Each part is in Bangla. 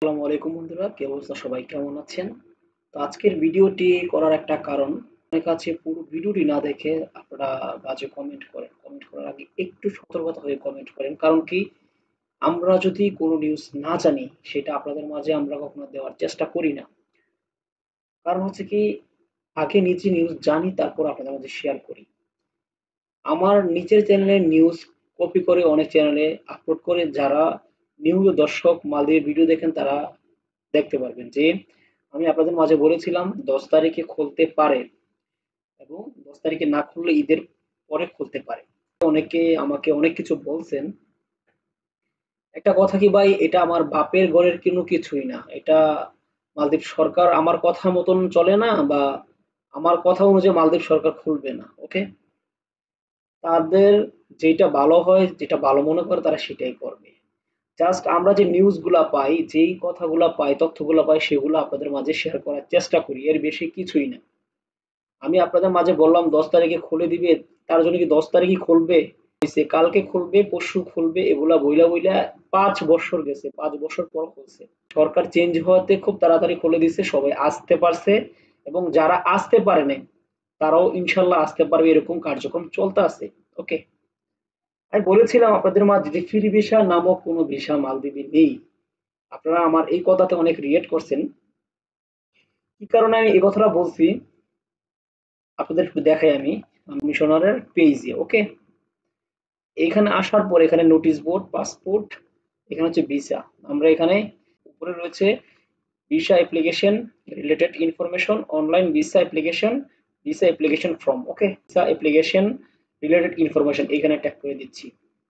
আসসালামু আলাইকুম বন্ধুরা, কি অবস্থা? সবাই কেমন আছেন? তো আজকের ভিডিওটি করার একটা কারণ, অনেক আছে পুরো ভিডিওটি না দেখে আপনারা বাজে কমেন্ট করেন। কমেন্ট করার আগে একটু সতর্কতা হয়ে কমেন্ট করেন। কারণ কি, আমরা যদি কোনো নিউজ না জানি সেটা আপনাদের মাঝে আমরা কখনো দেওয়ার চেষ্টা করি না। কারণ হচ্ছে কি, আগে নিজে নিউজ জানি তারপর আপনাদের মাঝে শেয়ার করি। আমার নিচের চ্যানেলে নিউজ কপি করে অনেক চ্যানেলে আপলোড করে যারা নিয়মিত দর্শক মালদ্বীপের ভিডিও দেখেন তারা দেখতে পারবেন যে আমি আপনাদের মাঝে বলেছিলাম 10 তারিখে খুলতে পারে এবং 10 তারিখে না খুললে ঈদের পরে খুলতে পারে। অনেকে আমাকে অনেক কিছু বলছেন। একটা কথা কি ভাই, এটা আমার বাপের ঘরের কোনো কিছুই না। এটা মালদ্বীপ সরকার আমার কথা মতন চলে না, বা আমার কথা অনুযায়ী মালদ্বীপ সরকার খুলবে না। ওকে, তাদের যেটা ভালো হয়, যেটা ভালো মনে করে তারা সেটাই করবে। জাস্ট আমরা যে নিউজগুলা পাই, যেই কথাগুলা পাই, তথ্যগুলা পাই, সেগুলো আপনাদের মাঝে শেয়ার করার চেষ্টা করি, এর বেশি কিছুই না। আমি আপনাদের মাঝে বললাম 10 তারিখে খুলে দিবে, তার জন্য কি 10 তারিখই খুলবে? হইছে, কালকে খুলবে, পরশু খুলবে, এগুলা বইলা বইলা 5 বছর গেছে, 5 বছর পর খুলছে। সরকার চেঞ্জ হওয়াতে খুব তাড়াতাড়ি খুলে দিচ্ছে, সবাই আসতে পারছে, এবং যারা আসতে পারে নাই তারাও ইনশাল্লাহ আসতে পারবে, এরকম কার্যক্রম চলতে আছে। ওকে, আমি বলেছিলাম আপনাদের মাঝে যে ফ্রি ভিসা নামক কোনো ভিসা মালদ্বীপে নেই। আপনারা আমার এই কথাতে অনেক রিয়েক্ট করছেন। কি কারণে আমি এই কথাটা বলছি আপনাদের একটু দেখাই। আমি মিশনারের পেজে, ওকে, এখানে আসার পর এখানে নোটিশ বোর্ড, পাসপোর্ট, এখানে হচ্ছে ভিসা। আমরা এখানে উপরে রয়েছে visa application, related information, online visa application, visa application form. Okay, visa application related information এখানে ট্যাপ করে দিচ্ছি।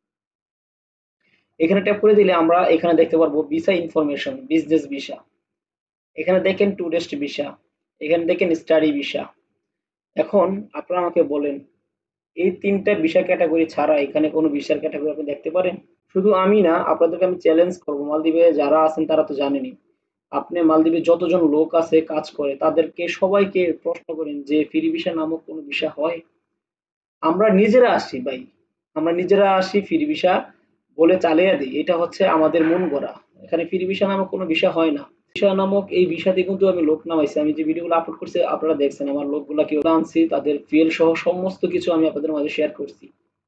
এখানে ট্যাপ করে দিলে আমরা এখানে দেখতে পারবো ভিসা ইনফরমেশন, বিজনেস ভিসা। এখানে দেখেন টুরিস্ট ভিসা, এখানে দেখেন স্টাডি ভিসা। এখন আপনারা আমাকে বলেন, এই ৩টা ভিসা ক্যাটাগরি ছাড়া এখানে কোনো ভিসার ক্যাটাগরি আপনি দেখতে পারেন? শুধু আমি না, আপনাদেরকে আমি চ্যালেঞ্জ করবো, মালদ্বীপে যারা আছেন তারা তো জানেনই। আপনি মালদ্বীপে যতজন লোক আছে কাজ করে তাদেরকে সবাইকে প্রশ্ন করেন যে ফ্রি ভিসা নামক কোনো ভিসা হয়? আমরা নিজেরা আসি ভাই, আমরা নিজেরা আসি ফ্রি ভিসা বলে চালিয়ে দিই, এটা হচ্ছে আমাদের মন গড়া। এখানে ফ্রি ভিসা নামক কোনো ভিসা হয় না। ভিসা নামক এই ভিসাতে কিন্তু আমি লোক নামাইছি, আমি যে ভিডিওগুলো আপলোড করছি আপনারা দেখছেন, আমার লোকগুলা কি আনছি, তাদের ফুয়েল সহ সমস্ত কিছু আমি আপনাদের মাঝে শেয়ার করছি।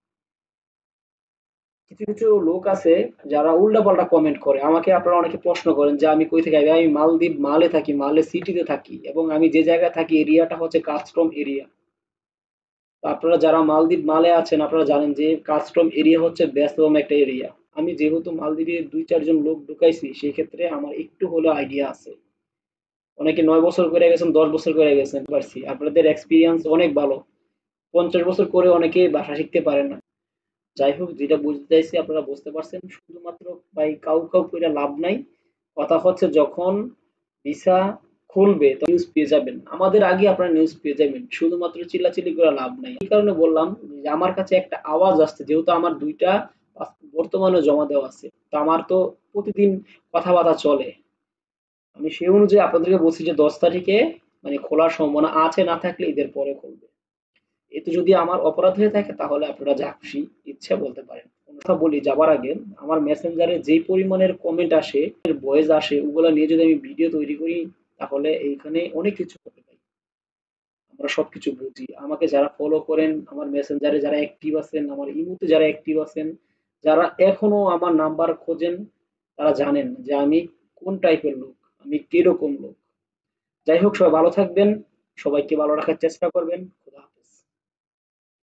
কিছু কিছু লোক আছে যারা উল্টাপাল্টা কমেন্ট করে, আমাকে আপনারা অনেকে প্রশ্ন করেন যে আমি কই থেকে আইবি? আমি মালদ্বীপ মালে থাকি, মালে সিটিতে থাকি, এবং আমি যে জায়গায় থাকি এরিয়াটা হচ্ছে কাস্টম এরিয়া। তো আপনারা যারা মালদ্বীপ মালে আছেন আপনারা জানেন যে কাস্টম এরিয়া হচ্ছে ব্যস্ততম একটা এরিয়া। আমি যেহেতু মালদ্বীপে ২-৪ জন লোক ঢুকাইছি সেই ক্ষেত্রে আমার একটু হলেও আইডিয়া আছে। অনেকে ৯ বছর করে গেছেন, ১০ বছর করে গেছেন, পারছি। আপনাদের এক্সপিরিয়েন্স অনেক ভালো। ৫০ বছর করে অনেকে ভাষা শিখতে পারে না। যাই হোক, যেটা বুঝতে চাইছি আপনারা বুঝতে পারছেন। শুধুমাত্র ভাই কাউ কাউ করে লাভ নাই। কথা হচ্ছে যখন ভিসা খুলবে তখন নিউজ পেয়ে যাবেন, আমাদের আগে আপনারা নিউজ পেয়ে যাবেন। শুধুমাত্র চিল্লাচিল্লি করে লাভ নাই। এই কারণে বললাম যে আমার কাছে একটা আওয়াজ আসছে, যেহেতু আমার ২টা পাসপোর্ট বর্তমানে জমা দেওয়া আছে, তো আমার তো প্রতিদিন কথাবার্তা চলে। আমি সেই অনুযায়ী আপনাদেরকে বলছি যে ১০ তারিখে মানে খোলার সম্ভাবনা আছে, না থাকলে ঈদের পরে খুলবে। এতে যদি আমার অপরাধ হয়ে থাকে তাহলে আপনারা যা খুশি ইচ্ছা বলতে পারেন। কথা বলি যাবার আগে, আমার মেসেঞ্জারে যেই পরিমাণের কমেন্ট আসে, ভয়েস আসে, ওগুলা নিয়ে যদি আমি ভিডিও তৈরি করি তাহলে এইখানে অনেক কিছু করতে পারি। আমরা সবকিছু বুঝি। আমাকে যারা ফলো করেন, আমার মেসেঞ্জারে যারা অ্যাক্টিভ আছেন, আমার ইমোতে যারা অ্যাক্টিভ আছেন, যারা এখনো আমার নাম্বার খোঁজেন, তারা জানেন যে আমি কোন টাইপের লোক, আমি কিরকম লোক। যাই হোক, সবাই ভালো থাকবেন, সবাইকে ভালো রাখার চেষ্টা করবেন।